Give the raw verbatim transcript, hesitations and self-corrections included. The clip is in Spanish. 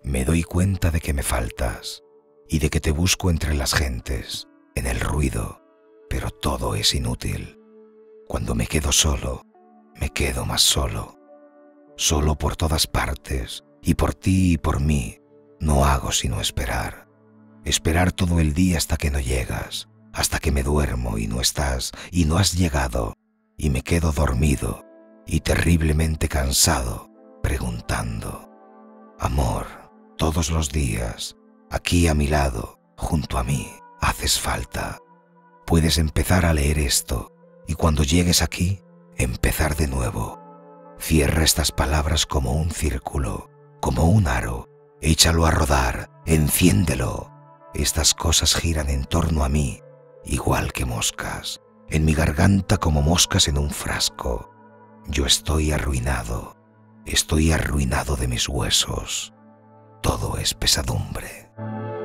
Me doy cuenta de que me faltas y de que te busco entre las gentes, en el ruido, pero todo es inútil. Cuando me quedo solo, me quedo más solo. Solo por todas partes, y por ti y por mí, no hago sino esperar. Esperar todo el día hasta que no llegas, hasta que me duermo y no estás, y no has llegado, y me quedo dormido y terriblemente cansado, preguntando. Amor, todos los días, aquí a mi lado, junto a mí, haces falta. Puedes empezar a leer esto, y cuando llegues aquí, empezar de nuevo. Cierra estas palabras como un círculo, como un aro, échalo a rodar, enciéndelo. Estas cosas giran en torno a mí, igual que moscas, en mi garganta como moscas en un frasco. Yo estoy arruinado, estoy arruinado de mis huesos. Todo es pesadumbre.